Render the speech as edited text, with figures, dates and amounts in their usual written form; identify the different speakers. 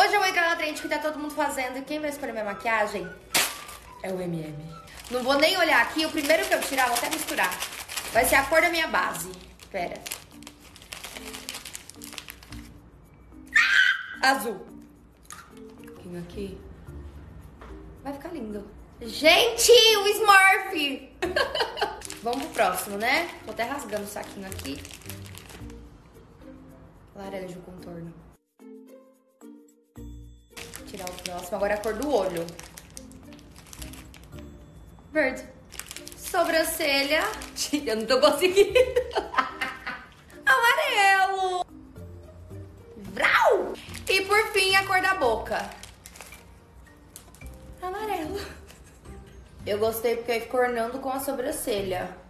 Speaker 1: Hoje eu vou entrar na trend que tá todo mundo fazendo e quem vai escolher minha maquiagem é o MM. Não vou nem olhar aqui, o primeiro que eu tirar, vou até misturar. Vai ser a cor da minha base. Pera. Azul. Aqui. Vai ficar lindo. Gente, o Smurf! Vamos pro próximo, né? Tô até rasgando o saquinho aqui. Laranja o contorno. Tirar o próximo. Agora a cor do olho. Verde. Sobrancelha. Eu não tô conseguindo. Amarelo. Vrau! E por fim, a cor da boca. Amarelo. Eu gostei porque eu fico ornando com a sobrancelha.